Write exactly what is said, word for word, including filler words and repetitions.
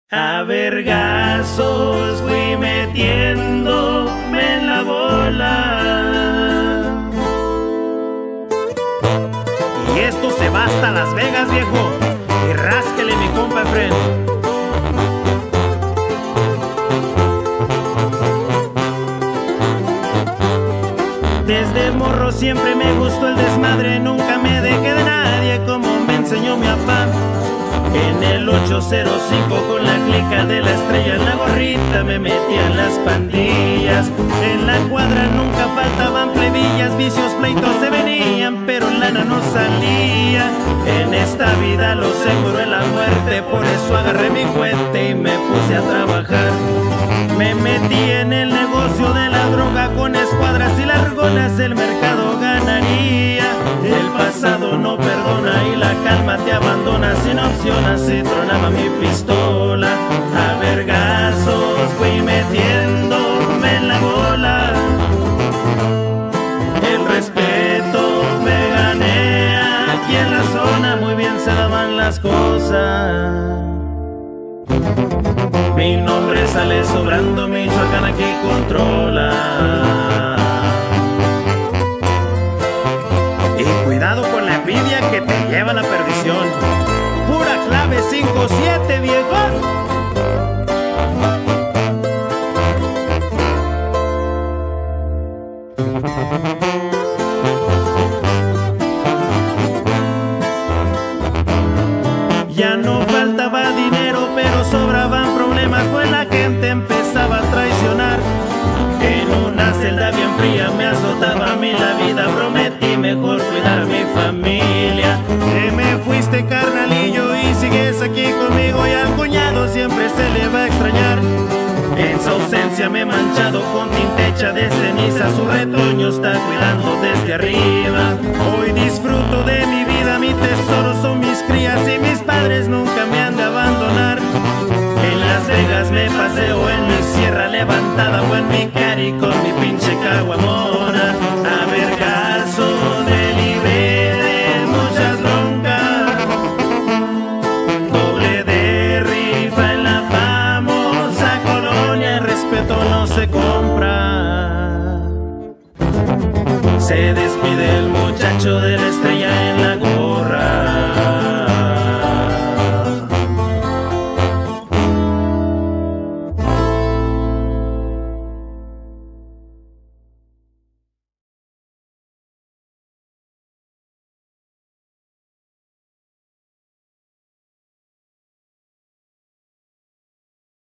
A vergazos fui metiéndome en la bola. Y esto se va hasta Las Vegas, viejo. Y rásquele, mi compa Efren. Desde morro siempre me gustó el desmadre, nunca me dejé de nadie como me enseñó mi papá. En el ocho cero cinco con la clica de la Estrella, en la gorrita me metía en las pandillas. En la cuadra nunca faltaban plebillas, vicios, pleitos se venían, pero lana no salía. En esta vida lo seguro es la muerte, por eso agarré mi cohete y me puse a trabajar. Me metí en el negocio de la droga, con escuadras y largonas el mercado ganaría. El pasado no perdona y la calma te abandona, sin opción así tronaba mi pistola. A vergazos fui metiéndome en la bola. El respeto me gané aquí en la zona, muy bien se daban las cosas. Mi nombre sale sobrando, Michoacán aquí controla. Y cuidado con la envidia que te lleva a la perdición. Pura clave cinco siete, viejo. Ya no faltaba dinero, pero sobraban problemas, pues la gente empezaba a traicionar. En una celda bien fría me azotaba a mí la vida, prometí mejor cuidar a mi familia. Te me fuiste, carnalillo, y sigues aquí conmigo, y al cuñado siempre se le va a extrañar. En su ausencia me he manchado con tintecha de ceniza, su retoño está cuidando desde arriba. Hoy disfruto de mi vida, mi tesoro son mis crías y mis padres nunca